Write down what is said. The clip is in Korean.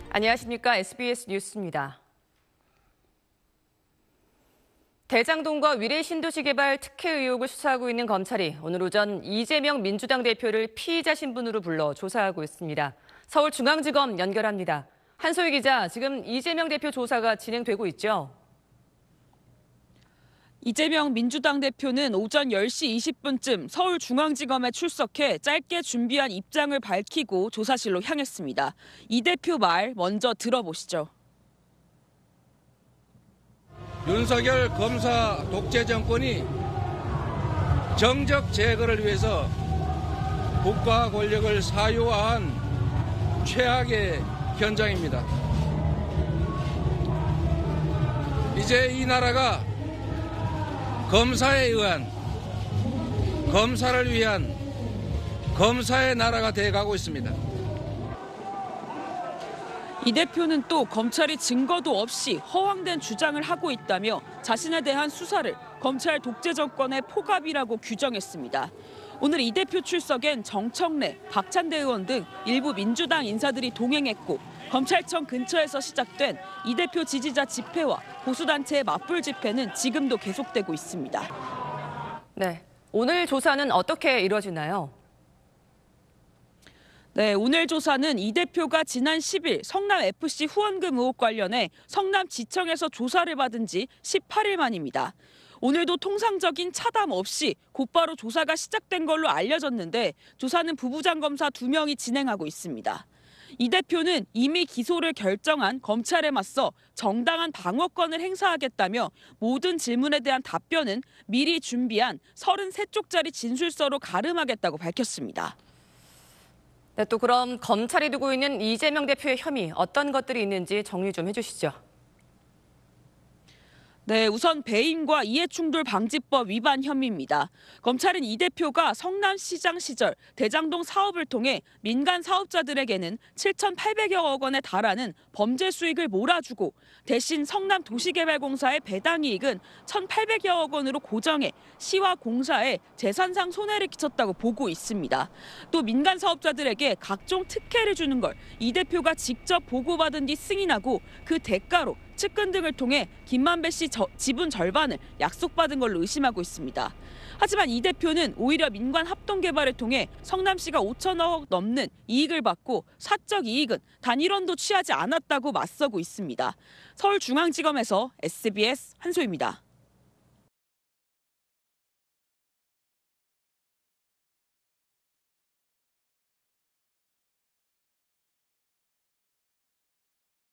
안녕하십니까. SBS 뉴스입니다. 대장동과 위례 신도시 개발 특혜 의혹을 수사하고 있는 검찰이 오늘 오전 이재명 민주당 대표를 피의자 신분으로 불러 조사하고 있습니다. 서울중앙지검 연결합니다. 한소희 기자, 지금 이재명 대표 조사가 진행되고 있죠? 이재명 민주당 대표는 오전 10시 20분쯤 서울중앙지검에 출석해 짧게 준비한 입장을 밝히고 조사실로 향했습니다. 이 대표 말 먼저 들어보시죠. 윤석열 검사 독재 정권이 정적 제거를 위해서 국가 권력을 사유화한 최악의 현장입니다. 이제 이 나라가 검사에 의한, 검사를 위한 검사의 나라가 돼가고 있습니다. 이 대표는 또 검찰이 증거도 없이 허황된 주장을 하고 있다며 자신에 대한 수사를 검찰 독재 정권의 포갑이라고 규정했습니다. 오늘 이 대표 출석엔 정청래, 박찬대 의원 등 일부 민주당 인사들이 동행했고 검찰청 근처에서 시작된 이 대표 지지자 집회와 보수단체의 맞불 집회는 지금도 계속되고 있습니다. 네, 오늘 조사는 어떻게 이루어지나요? 네, 오늘 조사는 이 대표가 지난 10일 성남FC 후원금 의혹 관련해 성남지청에서 조사를 받은 지 18일 만입니다. 오늘도 통상적인 차담 없이 곧바로 조사가 시작된 걸로 알려졌는데 조사는 부부장 검사 2명이 진행하고 있습니다. 이 대표는 이미 기소를 결정한 검찰에 맞서 정당한 방어권을 행사하겠다며 모든 질문에 대한 답변은 미리 준비한 33쪽짜리 진술서로 가름하겠다고 밝혔습니다. 네, 또 그럼 검찰이 두고 있는 이재명 대표의 혐의 어떤 것들이 있는지 정리 좀 해주시죠. 네, 우선 배임과 이해충돌 방지법 위반 혐의입니다. 검찰은 이 대표가 성남시장 시절 대장동 사업을 통해 민간 사업자들에게는 7,800여억 원에 달하는 범죄 수익을 몰아주고 대신 성남도시개발공사의 배당 이익은 1,800여억 원으로 고정해 시와 공사에 재산상 손해를 끼쳤다고 보고 있습니다. 또 민간 사업자들에게 각종 특혜를 주는 걸 이 대표가 직접 보고받은 뒤 승인하고 그 대가로 측근 등을 통해 김만배 씨 지분 절반을 약속받은 걸로 의심하고 있습니다. 하지만 이 대표는 오히려 민관 합동 개발을 통해 성남시가 5천억 넘는 이익을 받고 사적 이익은 단 1원도 취하지 않았다고 맞서고 있습니다. 서울중앙지검에서 SBS 한소희입니다.